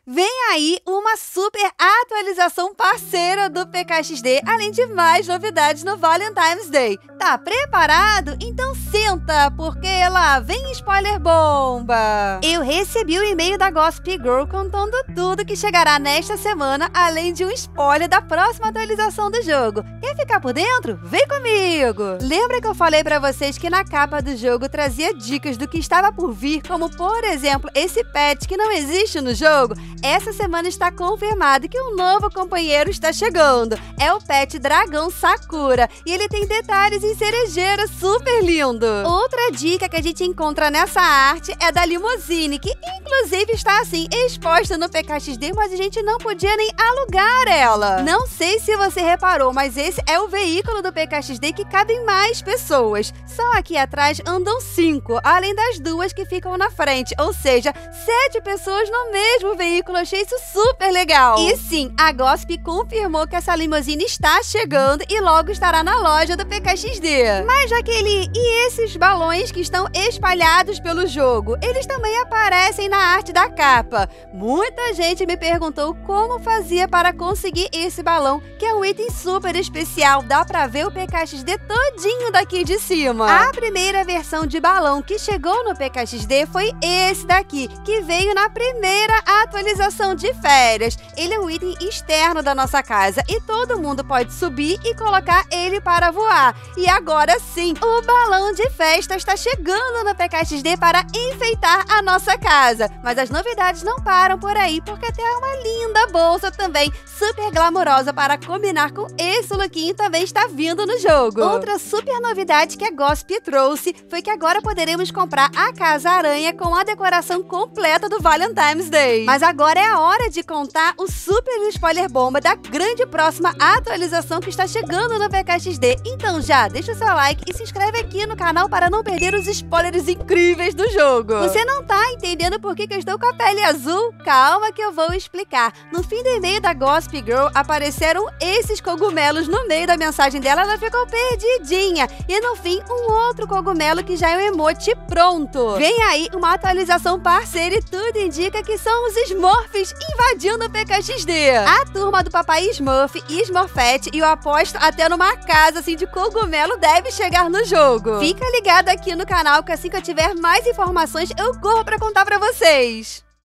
Vem aí uma super atualização parceira do PKXD, além de mais novidades no Valentine's Day. Tá preparado? Então senta, porque lá vem spoiler bomba! Eu recebi o e-mail da Gossip Girl contando tudo que chegará nesta semana, além de um spoiler da próxima atualização do jogo. Quer ficar por dentro? Vem comigo! Lembra que eu falei pra vocês que na capa do jogo trazia dicas do que estava por vir, como por exemplo esse pet que não existe no jogo? Essa semana está confirmado que um novo companheiro está chegando. É o pet dragão Sakura e ele tem detalhes em cerejeira super lindo. Outra dica que a gente encontra nessa arte é da limousine, que inclusive está assim exposta no PKXD, mas a gente não podia nem alugar ela. Não sei se você reparou, mas esse é o veículo do PKXD que cabem mais pessoas. Só aqui atrás andam 5, além das 2 que ficam na frente, ou seja, 7 pessoas no mesmo veículo. Achei isso super legal. E sim, a Gossip confirmou que essa limousine está chegando e logo estará na loja do PKXD. Mas Jaqueline, e esses balões que estão espalhados pelo jogo? Eles também aparecem na arte da capa. Muita gente me perguntou como fazia para conseguir esse balão, que é um item super especial. Dá pra ver o PKXD todinho daqui de cima. A primeira versão de balão que chegou no PKXD foi esse daqui, que veio na primeira atualização de férias. Ele é um item externo da nossa casa e todo mundo pode subir e colocar ele para voar. E agora sim, o balão de festa está chegando no PKXD para enfeitar a nossa casa. Mas as novidades não param por aí, porque tem uma linda bolsa também, super glamourosa para combinar com esse lookinho, também está vindo no jogo. Outra super novidade que a Gossip trouxe foi que agora poderemos comprar a Casa Aranha com a decoração completa do Valentine's Day. Mas agora é a hora de contar o super spoiler bomba da grande próxima atualização que está chegando no PKXD. Então já deixa o seu like e se inscreve aqui no canal para não perder os spoilers incríveis do jogo. Você não tá entendendo por que eu estou com a pele azul? Calma que eu vou explicar. No fim do e-mail da Gossip Girl apareceram esses cogumelos no meio da mensagem dela, ela ficou perdidinha. E no fim, um outro cogumelo que já é um emoji pronto. Vem aí uma atualização parceira e tudo indica que são os Smurfs invadindo o PKXD. A turma do Papai Smurf e Smurfette, e eu aposto até numa casa assim de cogumelo, deve chegar no jogo. Fica ligado aqui no canal que assim que eu tiver mais informações eu corro pra contar pra vocês.